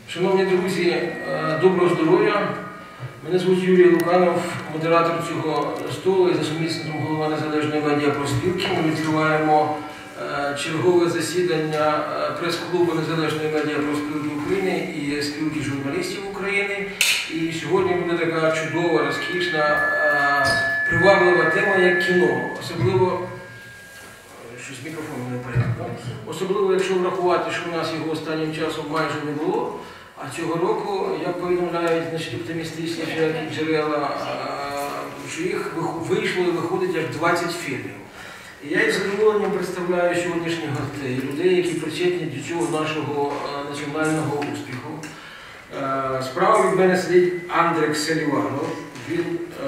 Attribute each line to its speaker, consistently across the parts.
Speaker 1: Шановні друзі, доброго здоров'я. Мене звуть Юрій Луканов, модератор цього столу і за сумісництвом голова Незалежної медіапроспілки. Ми відкриваємо чергове засідання прес-клубу Незалежної медіапроспілки України і спілки журналістів України. І сьогодні буде така чудова, розкішна, приваблива тема, як кіно. Особливо, щось мікрофон не порядку. Особливо, якщо врахувати, що у нас його останнім часом майже не було. А цього року, як повідомляють оптимістичні джерела, що їх вийшло і виходить як 20 фільмів. І я із задоволенням представляю сьогоднішніх гостей, людей, які причетні до цього нашого національного успіху. Справа від мене сидить Андрек Селіванов, він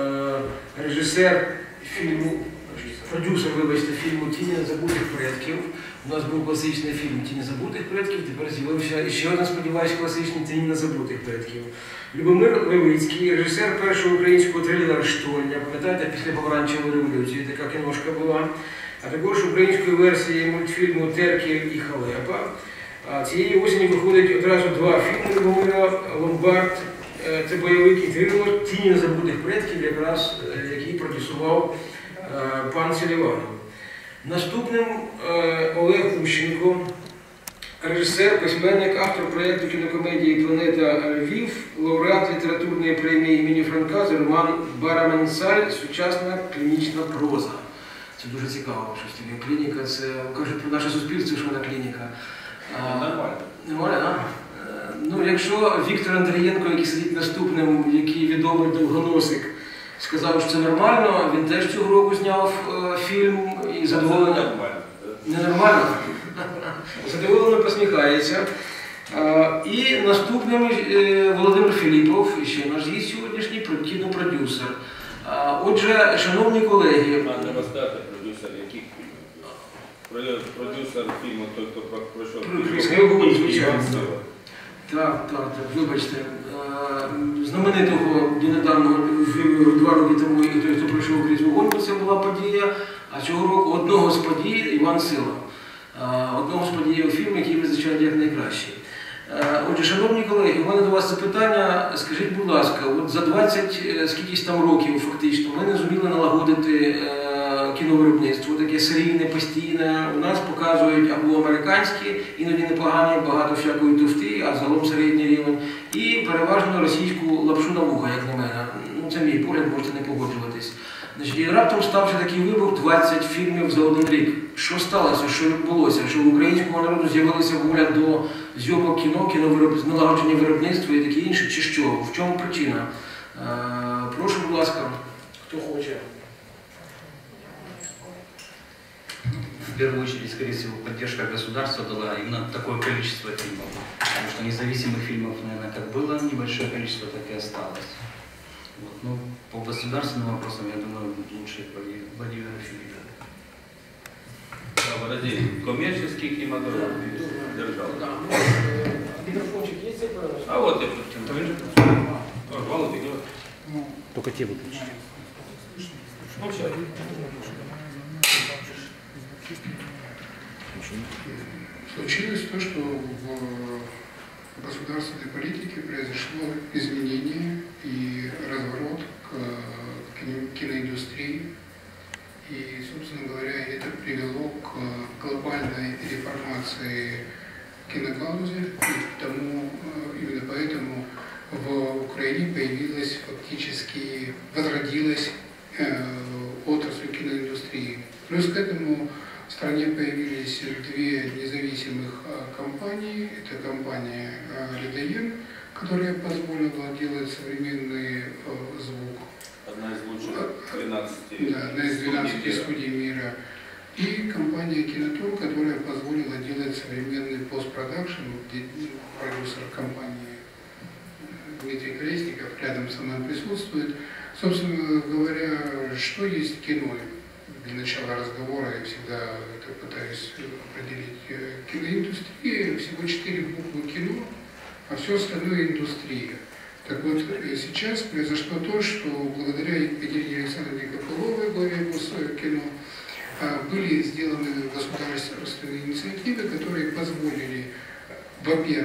Speaker 1: режисер фільму, продюсер, вибачте, фільму «Тіні незабутих предків». У нас був класичний фільм «Тіні забутих предків», тепер з'явився ще один, сподіваюся, класичний «Тіні незабутих предків». Любомир Левицький, режисер першого українського трилера «Штольня», пам'ятаєте, після Помаранчевої революції така кіношка була, а також української версії мультфільму «Теркель і Халепа». Цієї осені виходить одразу два фільми Любомира: «Ломбард», це бойовик і трилер «Тіні незабутих предків», якраз який продюсував пан Селіванов. Наступним Олег Ущенко, режисер, письменник, автор проєкту кінокомедії «Планета Львів», лауреат літературної премії імені Франка за роман «Бараменсаль. Сучасна клінічна проза». Це дуже цікаво, що таке клініка, це кажуть про наше суспільство, що вона клініка.
Speaker 2: Нормально.
Speaker 1: Нормально, так? Ну, якщо Віктор Андрієнко, який сидить наступним, який відомий довгоносик, сказав, що це нормально, він теж цього року зняв фільм і задоволено... Ненормально? Задоволено посміхається. І наступним Володимир Філіпов, ще наш гість сьогоднішній, кінопродюсер. Отже, шановні колеги...
Speaker 2: А треба сказати, продюсер яких фільмів? Продюсер фільму, той, хто пройшов
Speaker 1: звичайно. Так, вибачте. Знаменитого недавно, 2 роки тому, той, хто пройшов крізь вогонь, це була подія, а цього року одного з подій Іван Сила. Одного з подій у фільмі, який визначають як найкращий. Отже, шановні колеги, у мене до вас запитання. Скажіть, будь ласка, от за 20 скількись там років фактично ми не зуміли налагодити кіновиробництво, таке серійне, постійне. У нас показують або американські, іноді непогані, багато всякої туфти, а загалом середній рівень, і переважно російську лапшу на вуха, як на мене. Ну, це мій погляд, можете не погоджуватись. Значить, і раптом стався такий вибух: 20 фільмів за один рік. Що сталося, що відбулося? Що в українського народу з'явилася воля до зйомок кіно, налагодження виробництва і таке інше, чи що? В чому причина? Прошу, будь ласка, хто хоче.
Speaker 3: В первую очередь, скорее всего, поддержка государства дала именно такое количество фильмов. Потому что независимых фильмов, наверное, как было небольшое количество, так и осталось. Вот. Ну, по государственным вопросам, я думаю, лучше Владимир Филиппов.
Speaker 2: Коммерческий кинематограф держал.
Speaker 1: Да. Микрофончик есть?
Speaker 2: А вот я Володя,
Speaker 3: Только те выключить.
Speaker 4: Случилось то, что в государственной политике произошло изменение и разворот к киноиндустрии. И, собственно говоря, это привело к глобальной реформации киногалузі. И тому, именно поэтому в Украине появилась, фактически возродилась отрасль киноиндустрии. Плюс к этому в стране появились две независимых компании. Это компания «Ледоен», которая позволила делать современный звук.
Speaker 2: одна из лучших 12
Speaker 4: Да, одна из 12 студий мира. И компания «Кинотур», которая позволила делать современный постпродакшн, где продюсер компании Дмитрий Колесников рядом со мной присутствует. Собственно говоря, что есть кино? Для начала разговора я всегда это пытаюсь определить. Киноиндустрия, всего 4 буквы кино, а все остальное индустрия. Так вот, сейчас произошло то, что благодаря Екатерине Александровне Копыловой, главе Госкино, были сделаны государственные инициативы, которые позволили, во-первых,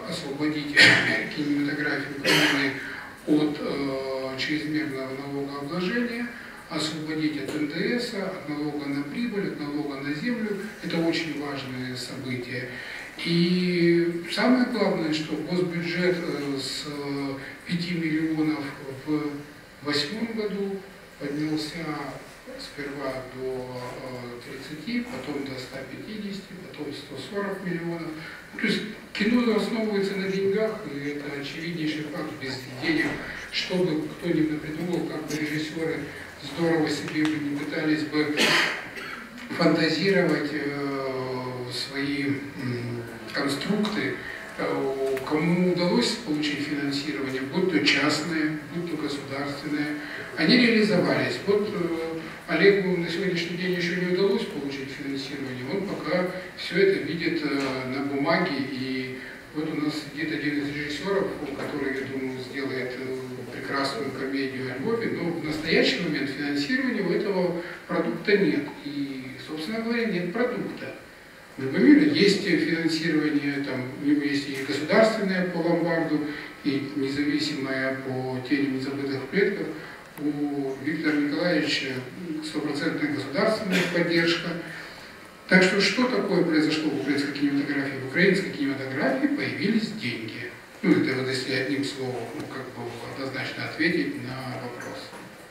Speaker 4: освободить кинематографию Украины от чрезмерного налогообложения, освободить от НДС, от налога на прибыль, от налога на землю. Это очень важные события. И самое главное, что госбюджет с 5 миллионов в 2008 году поднялся сперва до 30, потом до 150, потом 140 миллионов. То есть кино основывается на деньгах, и это очевиднейший факт. Без денег, что бы кто ни придумал, как бы режиссеры здорово себе бы не пытались бы фантазировать свои конструкты, кому удалось получить финансирование, будь то частное, будь то государственное, они реализовались. Вот Олегу на сегодняшний день еще не удалось получить финансирование, он пока все это видит на бумаге, и вот у нас сидит один из режиссеров, который, я думаю, сделает прекрасную комедию о Львове, но в настоящий момент финансирования у этого продукта нет, и, собственно говоря, нет продукта. В любом мире есть финансирование, там, у него есть и государственное по ломбарду, и независимое по тени незабытых предков. У Виктора Николаевича стопроцентная государственная поддержка. Так что такое произошло в украинской кинематографии? В украинской кинематографии появились деньги. Ну, это вот если одним словом, как бы однозначно ответить на вопрос.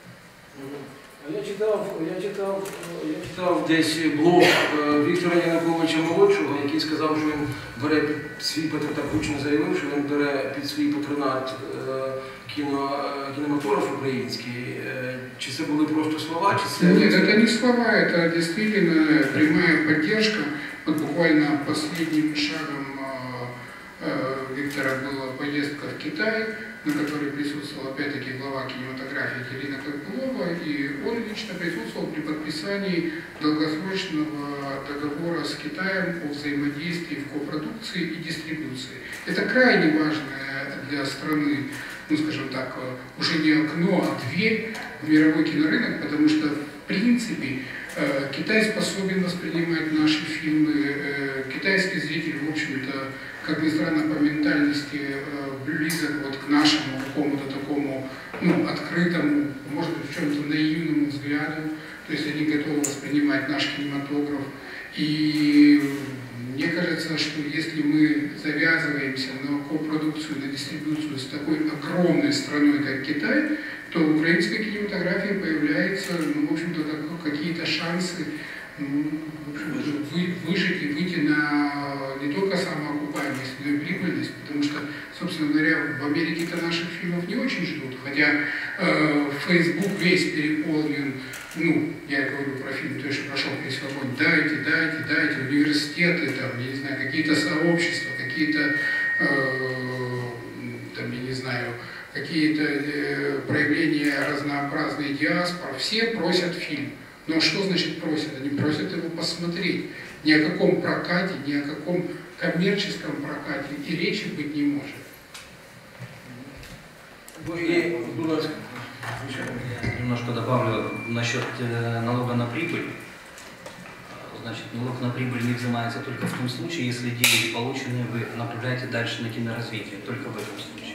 Speaker 1: Я читав десь блог Віктора Януковича молодшого, який сказав, що він бере під свій патронат, так гучно заявив, що він бере під свій патронат кинематограф український. Чи це були просто слова? Чи це...
Speaker 4: Нет, это не слова, это действительно прямая поддержка. Вот буквально последним шагом Виктора была поездка в Китай, на которой присутствовала опять-таки глава кинематографии Ирина Карпулова, и он лично присутствовал при подписании долгосрочного договора с Китаем о взаимодействии в копродукции и дистрибуции. Это крайне важное для страны, ну скажем так, уже не окно, а дверь в мировой кинорынок, потому что в принципе Китай способен воспринимать наши фильмы, китайский зритель, в общем-то, как ни странно, по ментальности близок вот к нашему какому-то такому, ну, открытому, может быть, в чем-то наивному взгляду. То есть они готовы воспринимать наш кинематограф. И мне кажется, что если мы завязываемся на копродукцию, на дистрибуцию с такой огромной страной, как Китай, то в украинской кинематографии появляются, ну, в общем-то, какие-то шансы, ну, выжить и выйти на не только самоокупаемость, но и прибыльность, потому что, собственно говоря, в Америке-то наших фильмов не очень ждут, хотя Facebook весь переполнен, ну, я говорю про фильм «Той, что прошел весь огонь», дайте, университеты, там, я не знаю, какие-то сообщества, какие-то, там, я не знаю, какие-то проявления разнообразной диаспоры, все просят фильм. Но что значит просят? Они просят его посмотреть. Ни о каком прокате, ни о каком коммерческом прокате и речи быть не может.
Speaker 3: Я немножко добавлю насчет налога на прибыль. Значит, налог на прибыль не взимается только в том случае, если деньги полученные вы направляете дальше на киноразвитие. Только в этом случае.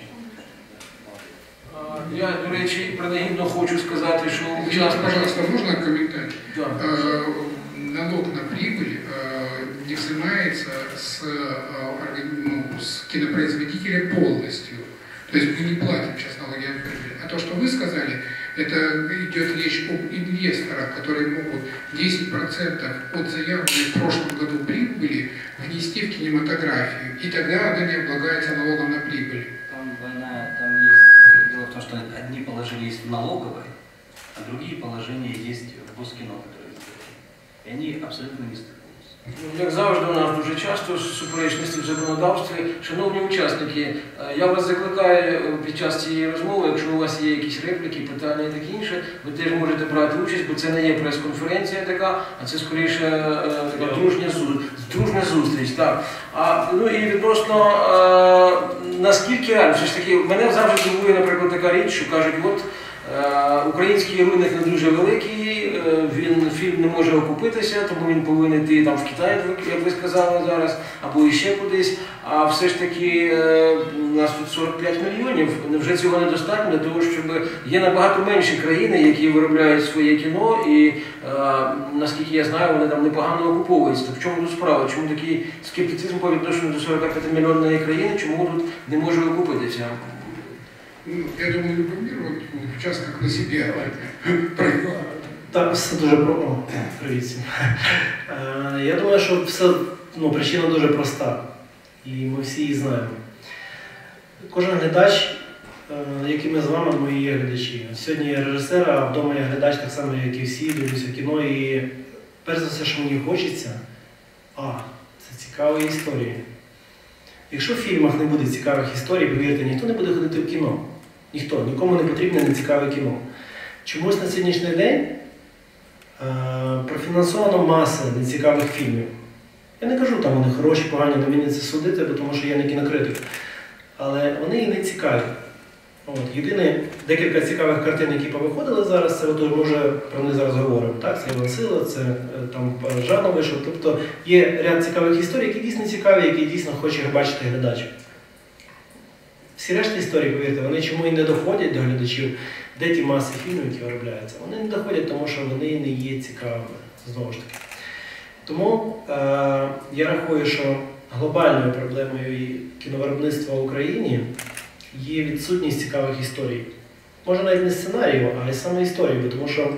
Speaker 1: Я, до речі, принагідно хочу сказати, що
Speaker 4: Извините, пожалуйста, можно комментарий?
Speaker 1: Да.
Speaker 4: Налог на прибыль не взимается с кинопроизводителя полностью. То есть мы не платим сейчас налоги на прибыль. А то, что вы сказали, это идет речь об инвесторах, которые могут 10% от заявленной в прошлом году прибыли внести в кинематографию, и тогда она не облагается налогом на прибыль.
Speaker 3: Там двойная, там есть. Дело в том, что одни положения есть в налоговой, а другие положения есть в Госкино, которые сделали. И они абсолютно не стыкуются.
Speaker 1: Як завжди, у нас дуже часто суперечності в законодавстві. Шановні учасники, я вас закликаю під час цієї розмови, якщо у вас є якісь репліки, питання і таке інше, ви теж можете брати участь, бо це не є прес-конференція така, а це скоріше така дружня зустріч. Так. Ну і відносно, наскільки реально, все ж таки, мене завжди дивує, наприклад, така річ, що кажуть, от український ринок не дуже великий, фільм не може окупитися, тому він повинен йти там в Китай, як ви сказали зараз, або іще кудись. А все ж таки у нас тут 45 мільйонів, невже цього недостатньо для того, щоб є набагато менші країни, які виробляють своє кіно, і наскільки я знаю, вони там непогано окуповуються. То в чому тут справа? Чому такий скептицизм по відношенню до 45-мільйонної країни, чому тут не може окупитися?
Speaker 4: Ну, я думаю, любой мир, вот сейчас как на себе.
Speaker 5: Так, все дуже привіт всім. Я думаю, що все, причина дуже проста. І ми всі її знаємо. Кожен глядач, як і ми з вами, ми є глядачі. Сьогодні я режисер, а вдома я глядач так само, як і всі, дивлюся кіно. І перш за все, що мені хочеться, це цікаві історії. Якщо в фільмах не буде цікавих історій, повірте, ніхто не буде ходити в кіно. Ніхто, нікому не потрібне нецікаве кіно. Чомусь на сьогоднішній день профінансовано маса нецікавих фільмів. Я не кажу, там вони хороші, погані, не мені це судити, тому що я не кінокритик. Але вони і не цікаві. Єдине, декілька цікавих картин, які повиходили зараз, це ми вже про них зараз говоримо. Так? Це Іван Сила, це там Жанна вийшов. Тобто є ряд цікавих історій, які дійсно цікаві, які дійсно хоче бачити глядач. Всі решта історій, повірте, вони чому і не доходять до глядачів, де ті маси фільмів, які виробляються. Вони не доходять, тому що вони не є цікавими, знову ж таки. Тому я рахую, що глобальною проблемою кіновиробництва в Україні є відсутність цікавих історій. Може навіть не сценаріїв, а й саме історії, тому що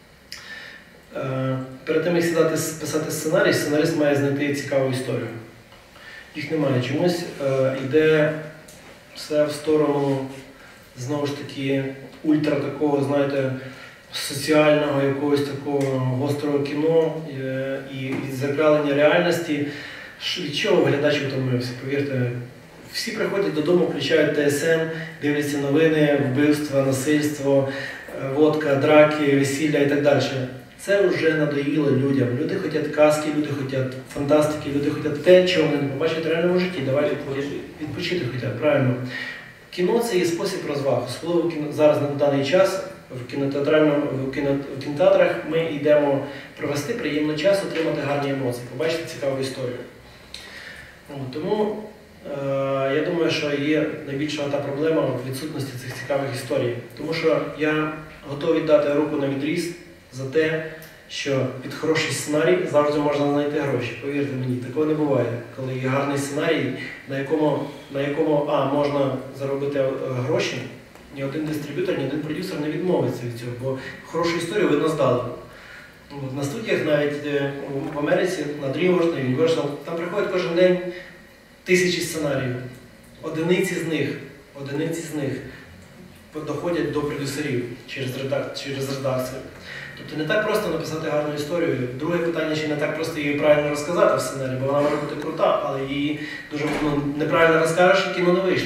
Speaker 5: перед тим, як сідати писати сценарій, сценарист має знайти цікаву історію. Їх немає. Чомусь йде все в сторону, знову ж таки, ультра такого, знаєте, соціального якогось такого гострого кіно і відзеркалення реальності. Від чого глядач втомився? Повірте, всі приходять додому, включають ТСН, дивляться новини, вбивства, насильство, водка, драки, весілля і так далі. Це вже надоїло людям. Люди хочуть казки, люди хочуть фантастики, люди хочуть те, чого вони не побачать в реальному житті. Давайте відпочити хочуть, правильно. Кіно – це є спосіб розваг. Особливо зараз на даний час в кінотеатрах ми йдемо провести приємний час, отримати гарні емоції, побачити цікаву історію. Тому я думаю, що є найбільша та проблема в відсутності цих цікавих історій. Тому що я готовий дати руку на відріз за те, що під хороший сценарій завжди можна знайти гроші. Повірте мені, такого не буває. Коли є гарний сценарій, на якому можна заробити гроші, ні один дистриб'ютор, ні один продюсер не відмовиться від цього, бо хорошу історію видно здалеку. На студіях навіть в Америці, на DreamWorks, на Universal, там приходять кожен день тисячі сценаріїв. Одиниці з них доходять до продюсерів через редакцію. Тобто не так просто написати гарну історію. Друге питання, ще не так просто її правильно розказати в сценарії, бо вона може бути крута, але її дуже неправильно розкажеш, і кіно не вийшло.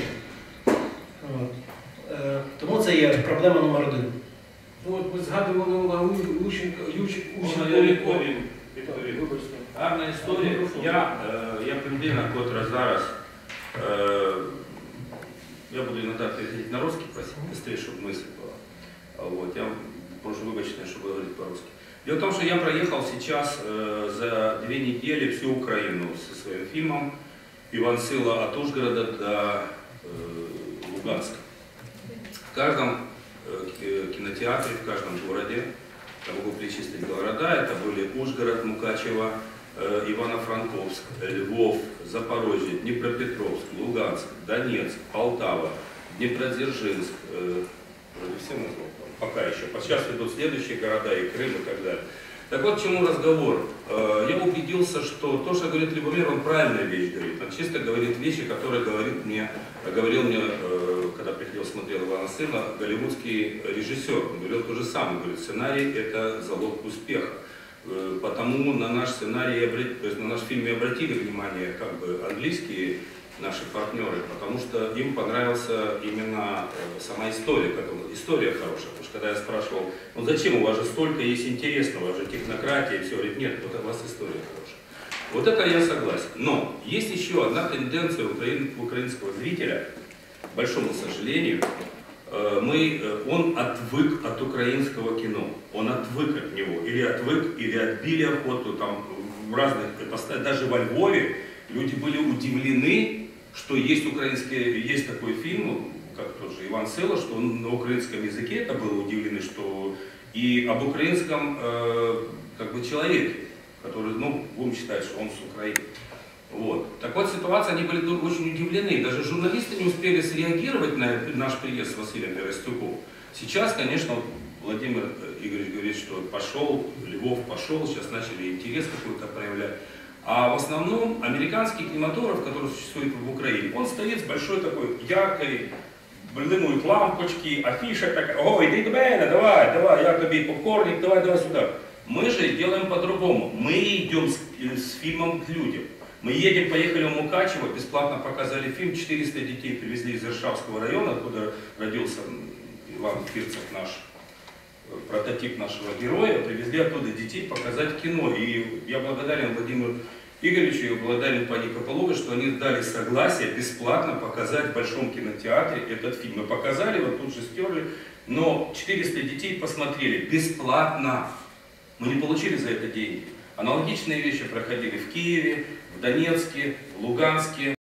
Speaker 5: Тому це є проблема номер один.
Speaker 1: Ну от ми згадували Олега Ющенка.
Speaker 2: Гарна історія. Я примерно котра зараз, я буду иногда переходить на русский, просить быстрее, чтобы мысль была. Вот, я прошу выбачения, чтобы говорить по-русски. Дело в том, что я проехал сейчас за 2 недели всю Украину со своим фильмом «Иван Сила от Ужгорода до Луганска». В каждом кинотеатре, в каждом городе, я могу перечислить города, это были Ужгород, Мукачево, Ивано-Франковск, Львов, Запорожье, Днепропетровск, Луганск, Донецк, Полтава, Днепродзержинск, вроде все назвал, пока еще. Сейчас идут следующие города, и Крым, и так далее. Так вот, к чему разговор. Я убедился, что то, что говорит Любомир, он правильную вещь говорит. Он чисто говорит вещи, которые говорил мне, когда приходил, смотрел Ивана Сына, голливудский режиссер. Он говорил то же самое. Говорит, сценарий – это залог успеха. Потому на наш сценарий, то есть на наш фильм и обратили внимание как бы английские наши партнеры, потому что им понравилась именно сама история, история хорошая. Потому что когда я спрашивал, ну зачем, у вас же столько есть интересного, у вас же технократия, и все, говорит, нет, вот у вас история хорошая. Вот это я согласен. Но есть еще одна тенденция у украинского зрителя, к большому сожалению, он отвык от украинского кино, он отвык от него, или отвык, или отбили охоту, там в разных, даже во Львове люди были удивлены, что есть есть такой фильм, как тот же Иван Села, что он на украинском языке, это было удивлены, что и об украинском как бы человеке, который, ну, будем считать, что он с Украины. Вот. Так вот, ситуация, они были очень удивлены. Даже журналисты не успели среагировать на наш приезд с Василием Берестюком. Сейчас, конечно, Владимир Игоревич говорит, что пошел, Львов пошел, сейчас начали интерес какой-то проявлять. А в основном американский кинематограф, который существует в Украине, он стоит с большой такой яркой, блимуют лампочки, афиша такая, о, иди до меня, давай, я тебе попкорник, давай сюда. Мы же делаем по-другому. Мы идем с фильмом к людям. Мы поехали в Мукачево, бесплатно показали фильм, 400 детей привезли из Иршавского района, откуда родился Иван Фирцев, наш прототип нашего героя, привезли оттуда детей показать кино. И я благодарен Владимиру Игоревичу и благодарен пани Копыловой, что они дали согласие бесплатно показать в Большом кинотеатре этот фильм. Мы показали, вот тут же стерли, но 400 детей посмотрели бесплатно. Мы не получили за это деньги. Аналогичные вещи проходили в Киеве, в Донецке, в Луганске.